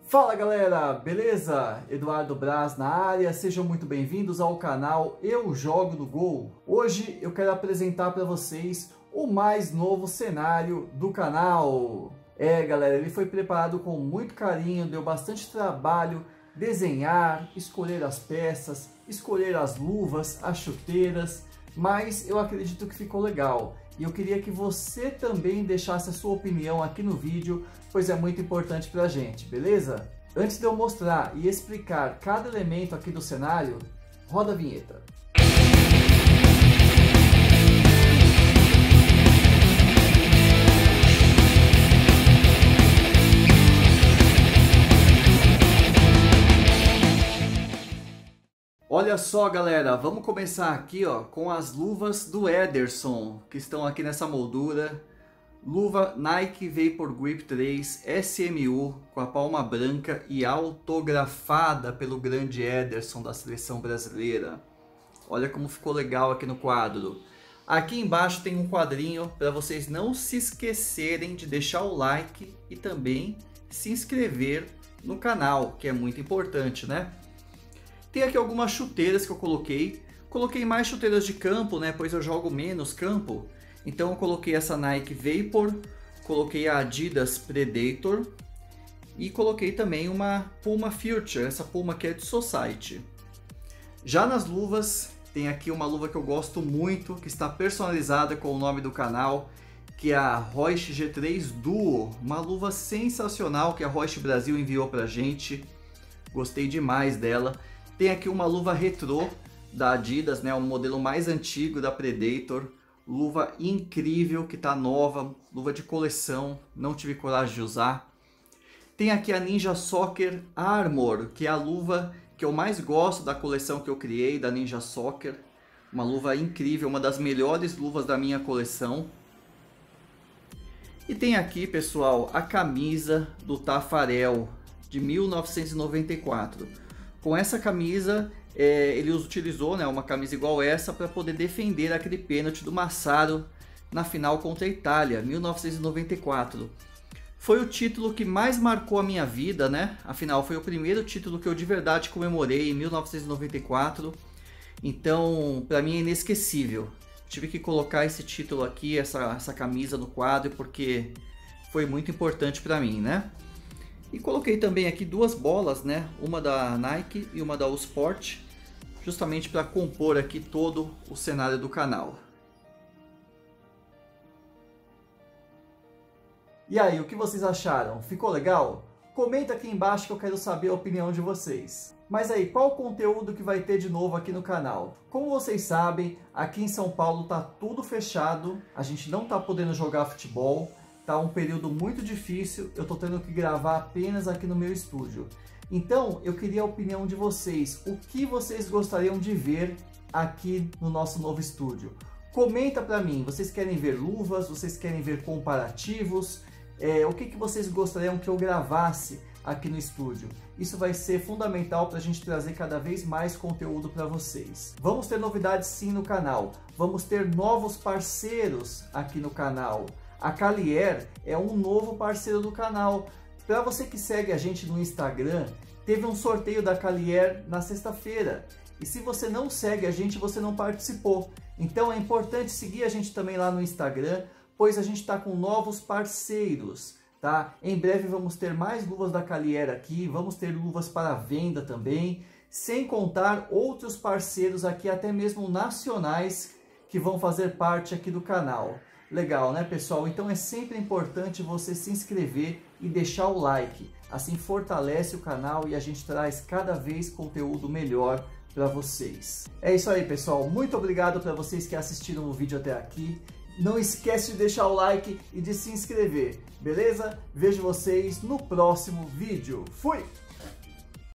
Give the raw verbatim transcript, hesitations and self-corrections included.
Fala galera, beleza? Eduardo Braz na área, sejam muito bem-vindos ao canal Eu Jogo no Gol. Hoje eu quero apresentar para vocês o mais novo cenário do canal. É galera, ele foi preparado com muito carinho, deu bastante trabalho desenhar, escolher as peças, escolher as luvas, as chuteiras, mas eu acredito que ficou legal. E eu queria que você também deixasse a sua opinião aqui no vídeo, pois é muito importante pra gente, beleza? Antes de eu mostrar e explicar cada elemento aqui do cenário, roda a vinheta. Olha só galera, vamos começar aqui ó, com as luvas do Ederson, que estão aqui nessa moldura. Luva Nike Vapor Grip três S M U com a palma branca e autografada pelo grande Ederson da seleção brasileira. Olha como ficou legal aqui no quadro. Aqui embaixo tem um quadrinho para vocês não se esquecerem de deixar o like e também se inscrever no canal, que é muito importante, né? Tem aqui algumas chuteiras que eu coloquei. Coloquei mais chuteiras de campo, né? Pois eu jogo menos campo. Então eu coloquei essa Nike Vapor, coloquei a Adidas Predator e coloquei também uma Puma Future, essa Puma que é de Society. Já nas luvas, tem aqui uma luva que eu gosto muito, que está personalizada com o nome do canal, que é a Reusch G três Duo, uma luva sensacional que a Reusch Brasil enviou pra gente. Gostei demais dela. Tem aqui uma luva retrô da Adidas, né, o modelo mais antigo da Predator. Luva incrível, que tá nova, luva de coleção, não tive coragem de usar. Tem aqui a Ninja Soccer Armor, que é a luva que eu mais gosto da coleção que eu criei, da Ninja Soccer. Uma luva incrível, uma das melhores luvas da minha coleção. E tem aqui, pessoal, a camisa do Tafarel, de mil novecentos e noventa e quatro. Com essa camisa, é, ele utilizou né, uma camisa igual essa para poder defender aquele pênalti do Massaro na final contra a Itália, mil novecentos e noventa e quatro. Foi o título que mais marcou a minha vida, né? Afinal, foi o primeiro título que eu de verdade comemorei em mil novecentos e noventa e quatro. Então, para mim é inesquecível. Tive que colocar esse título aqui, essa, essa camisa no quadro, porque foi muito importante para mim, né? E coloquei também aqui duas bolas, né? Uma da Nike e uma da U-Sport, justamente para compor aqui todo o cenário do canal. E aí, o que vocês acharam? Ficou legal? Comenta aqui embaixo que eu quero saber a opinião de vocês. Mas aí, qual o conteúdo que vai ter de novo aqui no canal? Como vocês sabem, aqui em São Paulo tá tudo fechado, a gente não tá podendo jogar futebol. Tá um período muito difícil, eu tô tendo que gravar apenas aqui no meu estúdio. Então, eu queria a opinião de vocês. O que vocês gostariam de ver aqui no nosso novo estúdio? Comenta pra mim, vocês querem ver luvas, vocês querem ver comparativos? É, o que, que vocês gostariam que eu gravasse aqui no estúdio? Isso vai ser fundamental para a gente trazer cada vez mais conteúdo para vocês. Vamos ter novidades sim no canal, vamos ter novos parceiros aqui no canal. A Calier é um novo parceiro do canal. Para você que segue a gente no Instagram, teve um sorteio da Calier na sexta-feira. E se você não segue a gente, você não participou. Então é importante seguir a gente também lá no Instagram, pois a gente está com novos parceiros. Tá? Em breve vamos ter mais luvas da Calier aqui, vamos ter luvas para venda também, sem contar outros parceiros aqui, até mesmo nacionais, que vão fazer parte aqui do canal. Legal, né, pessoal? Então é sempre importante você se inscrever e deixar o like. Assim fortalece o canal e a gente traz cada vez conteúdo melhor para vocês. É isso aí, pessoal. Muito obrigado para vocês que assistiram o vídeo até aqui. Não esquece de deixar o like e de se inscrever, beleza? Vejo vocês no próximo vídeo. Fui!